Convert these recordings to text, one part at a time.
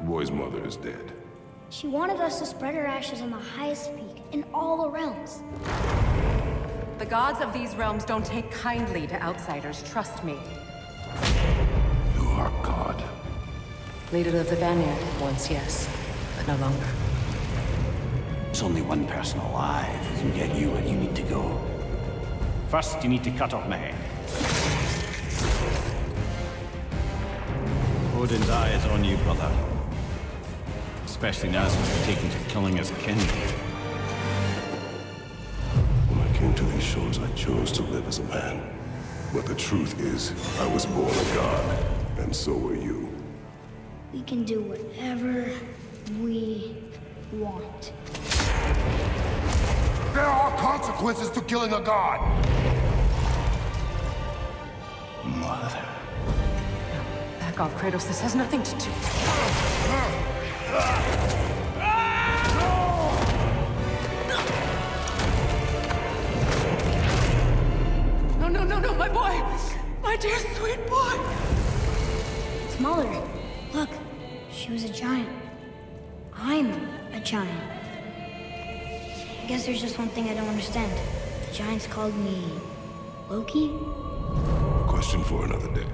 boy's mother is dead. She wanted us to spread her ashes on the highest peak in all the realms. The gods of these realms don't take kindly to outsiders, trust me. You are God. Leader of the Vanguard, once yes, but no longer. There's only one person alive who can get you where you need to go. First, you need to cut off my head. Odin's eye is on you, brother. Especially now since you've taken to killing his kin. When I came to these shores, I chose to live as a man. But the truth is, I was born a god, and so were you. We can do whatever we want. There are consequences to killing a god! Mother. Back off, Kratos. This has nothing to do... No, my boy! My dear, sweet boy! It's Mother. Look, she was a giant. I'm a giant. I guess there's just one thing I don't understand. The giants called me... Loki? Question for another day.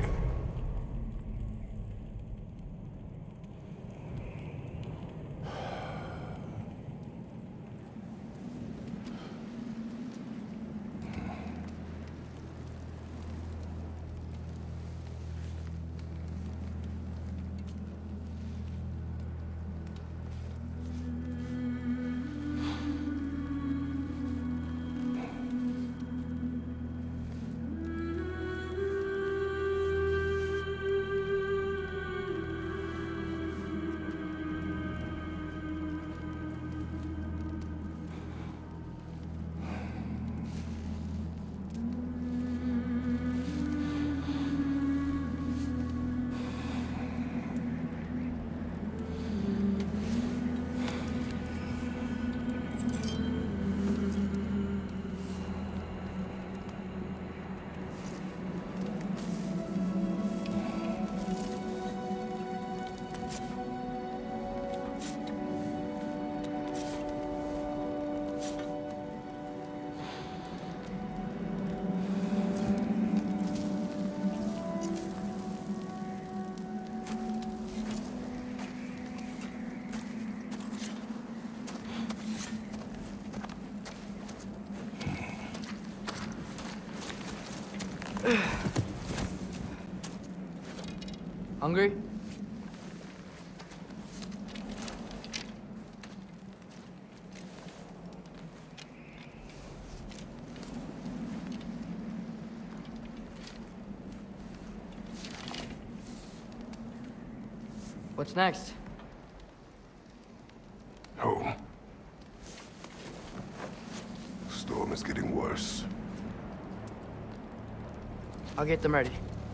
Hungry? What's next? Home. Storm is getting worse. I'll get them ready.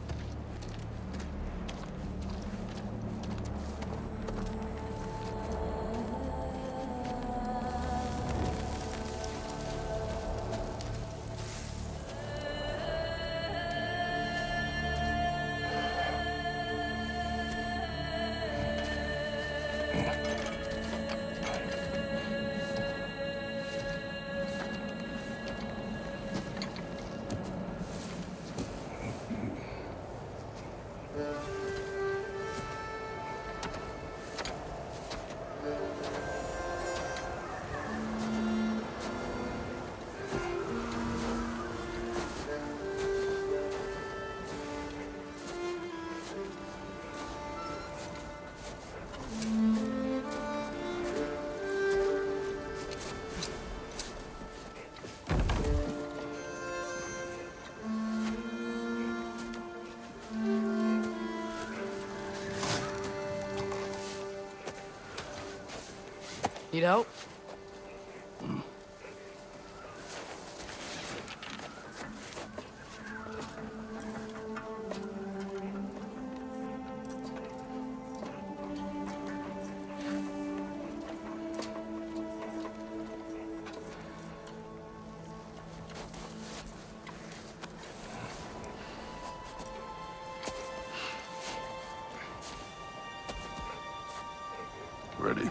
Need help? Ready.